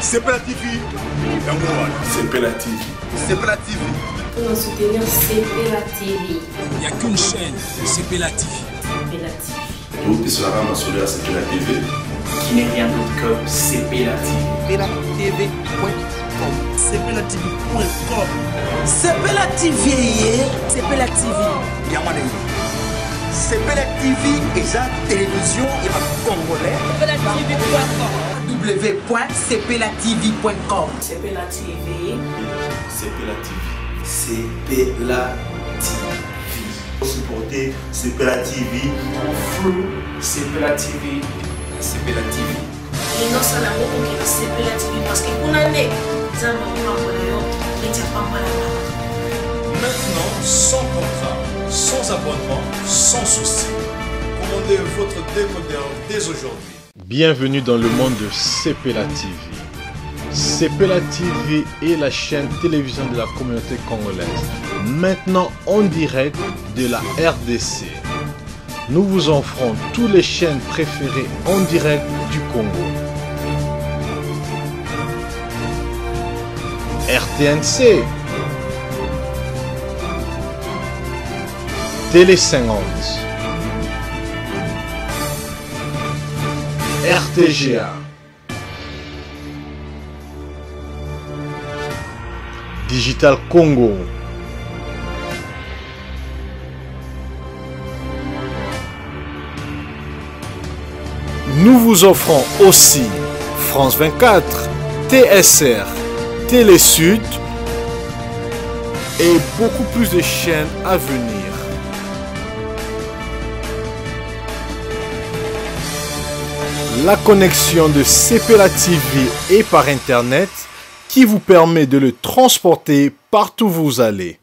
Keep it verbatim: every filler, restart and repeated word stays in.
Sepela T V. Sepela T V. Sepela T V. Pour nous soutenir, Sepela T V. Il n'y a qu'une chaîne, Sepela T V. Sepela T V. Tout cela va sur Sepela T V. Qui n'est rien d'autre que Sepela T V. Sepela T V point com. Sepela T V point com. Sepela T V. Sepela T V. Yamane. Sepela T V et la télévision et ma congolais. Sepela T V point com. w point sepela t v point com. Sepela T V. Sepela T V. Sepela T V. Supporter Sepela T V. Sepela T V. Sepela T V. Et non, ça n'a pas compris Sepela T V parce que pour l'année, ça m'a pas mal. Maintenant, sans contrat, sans abonnement, sans souci. Commandez votre décodeur dès aujourd'hui. Bienvenue dans le monde de Sepela T V. Sepela T V est la chaîne télévision de la communauté congolaise, maintenant en direct de la R D C. Nous vous offrons toutes les chaînes préférées en direct du Congo. R T N C, Télé cinquante, R T G A, Digital Congo, nous vous offrons aussi France vingt-quatre, T S R, Télé Sud et beaucoup plus de chaînes à venir. La connexion de Sepela T V est par internet qui vous permet de le transporter partout où vous allez.